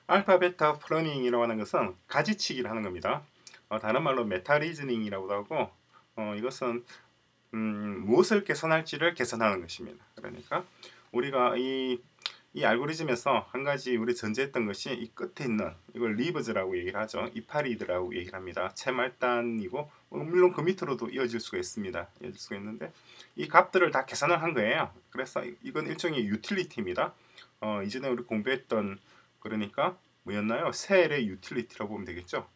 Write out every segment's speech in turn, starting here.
알파 베타 플러닝이라고 하는 것은 가지치기를 하는 겁니다. 다른 말로 메타 리즈닝이라고도 하고, 이것은 무엇을 개선할지를 개선하는 것입니다. 그러니까 우리가 이 알고리즘에서 한 가지 우리 전제했던 것이 이 끝에 있는 이걸 리버즈라고 얘기를 하죠. 이파리드라고 얘기를 합니다. 채말단이고 물론 그 밑으로도 이어질 수가 있습니다. 이어질 수가 있는데 이 값들을 다 계산을 한 거예요. 그래서 이건 일종의 유틸리티입니다. 이전에 우리 공부했던 그러니까 뭐였나요? 셀의 유틸리티라고 보면 되겠죠.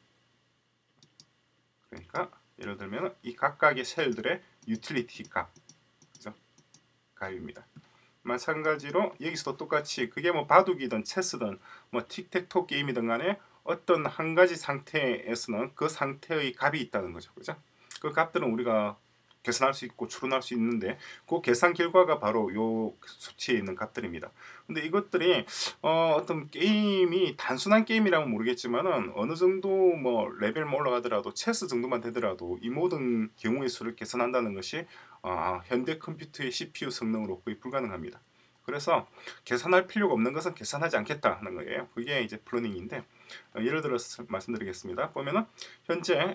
그러니까 예를 들면 이 각각의 셀들의 유틸리티 값, 그죠? 값입니다. 마찬가지로 여기서도 똑같이 그게 뭐 바둑이든 체스든 뭐 틱택토 게임이든 간에 어떤 한 가지 상태에서는 그 상태의 값이 있다는 거죠. 그죠? 그 값들은 우리가 계산할 수 있고 추론할 수 있는데 그 계산 결과가 바로 요 수치에 있는 값들입니다. 근데 이것들이 어떤 게임이 단순한 게임이라면 모르겠지만은 어느 정도 뭐 레벨 올라가더라도 체스 정도만 되더라도 이 모든 경우의 수를 계산한다는 것이 현대 컴퓨터의 CPU 성능으로 거의 불가능합니다. 그래서 계산할 필요가 없는 것은 계산하지 않겠다 하는 거예요. 그게 이제 플러닝인데 예를 들어서 말씀드리겠습니다. 보면은 현재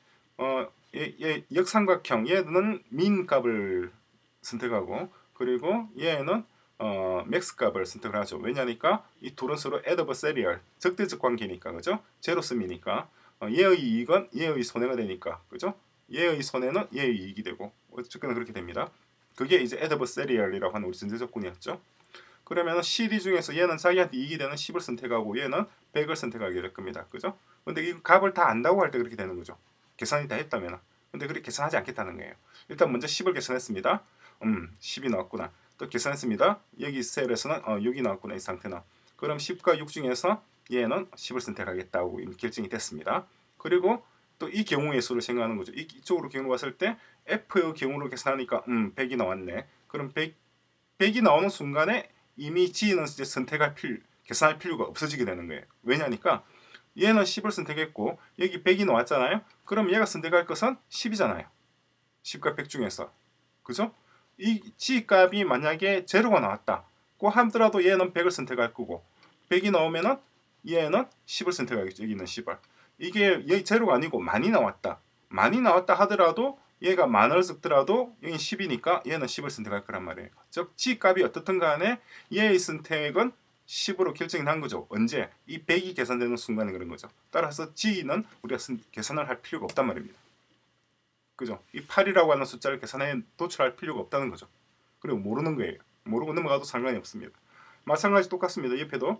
역삼각형 얘는 민 값을 선택하고 그리고 얘는 맥스 값을 선택을 하죠. 왜냐니까 이 둘은 서로 adversarial 적대적 관계니까 그죠? 제로섬이니까 얘의 이익은 얘의 손해가 되니까 그죠? 얘의 손해는 얘의 이익이 되고 어쨌거나 그렇게 됩니다. 그게 이제 adversarial이라고 하는 우리 전제 조건이었죠. 그러면 CD 중에서 얘는 자기한테 이익이 되는 10을 선택하고 얘는 100을 선택하게 될 겁니다. 그죠? 근데 이 값을 다 안다고 할 때 그렇게 되는 거죠. 계산이 다 했다면. 근데 그렇게 계산하지 않겠다는 거예요. 일단 먼저 10을 계산했습니다. 10이 나왔구나. 또 계산했습니다. 여기 셀에서는 6이 나왔구나. 이 상태는. 그럼 10과 6 중에서 얘는 10을 선택하겠다고 결정이 됐습니다. 그리고 또 이 경우의 수를 생각하는 거죠. 이쪽으로 경우로 봤을 때 F의 경우로 계산하니까 100이 나왔네. 그럼 100이 나오는 순간에 이미 G는 이제 계산할 필요가 없어지게 되는 거예요. 왜냐니까 얘는 10을 선택했고 여기 100이 나왔잖아요. 그럼 얘가 선택할 것은 10이잖아요. 10과 100 중에서. 그죠? 이 G 값이 만약에 제로가 나왔다고 하더라도 얘는 100을 선택할 거고 100이 나오면은 얘는 10을 선택하겠죠. 여기 있는 10을. 이게 얘 제로가 아니고 많이 나왔다. 많이 나왔다 하더라도 얘가 만을 쓰더라도 여기 10이니까 얘는 10을 선택할 거란 말이에요. 즉 G 값이 어떻든 간에 얘의 선택은 10으로 결정이 난 거죠. 언제? 이 100이 계산되는 순간에 그런 거죠. 따라서 G는 우리가 계산을 할 필요가 없단 말입니다. 그죠? 이 8이라고 하는 숫자를 계산해 도출할 필요가 없다는 거죠. 그리고 모르는 거예요. 모르고 넘어가도 상관이 없습니다. 마찬가지 똑같습니다. 옆에도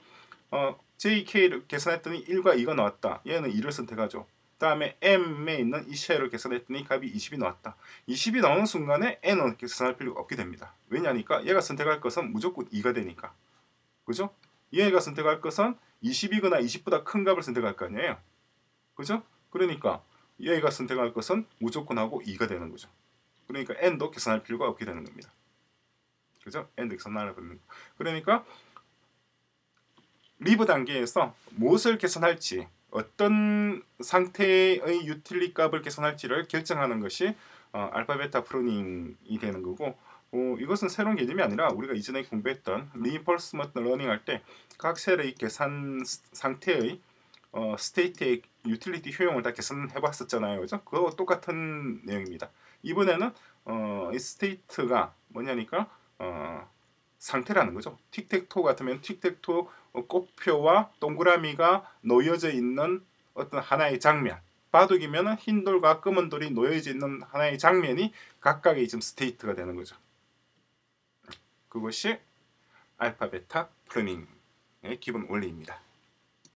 JK를 계산했더니 1과 2가 나왔다. 얘는 2를 선택하죠. 다음에 M에 있는 이 쉘을 계산했더니 값이 20이 나왔다. 20이 나오는 순간에 N은 계산할 필요가 없게 됩니다. 왜냐니까 얘가 선택할 것은 무조건 2가 되니까. 그죠? 얘가 선택할 것은 20이거나 20보다 큰 값을 선택할 거 아니에요. 그죠? 그러니까 얘가 선택할 것은 무조건 하고 2가 되는 거죠. 그러니까 N도 계산할 필요가 없게 되는 겁니다. 그죠? N도 계산하려 그러는 거. 그러니까 리브 단계에서 무엇을 계산할지 어떤 상태의 유틸리 값을 계산할지를 결정하는 것이 알파 베타 프로닝이 되는 거고 이것은 새로운 개념이 아니라 우리가 이전에 공부했던 리인포스먼트 러닝 할 때 각 셀의 계산 상태의 스테이트의 유틸리티 효용을 다 계산해 봤었잖아요. 그죠? 그거 똑같은 내용입니다. 이번에는 이 스테이트가 뭐냐니까 상태라는 거죠. 틱택토 같으면 틱택토 꽃표와 동그라미가 놓여져 있는 어떤 하나의 장면. 바둑이면 흰 돌과 검은 돌이 놓여져 있는 하나의 장면이 각각의 지금 스테이트가 되는 거죠. 그것이 알파 베타 플러닝의 기본 원리입니다.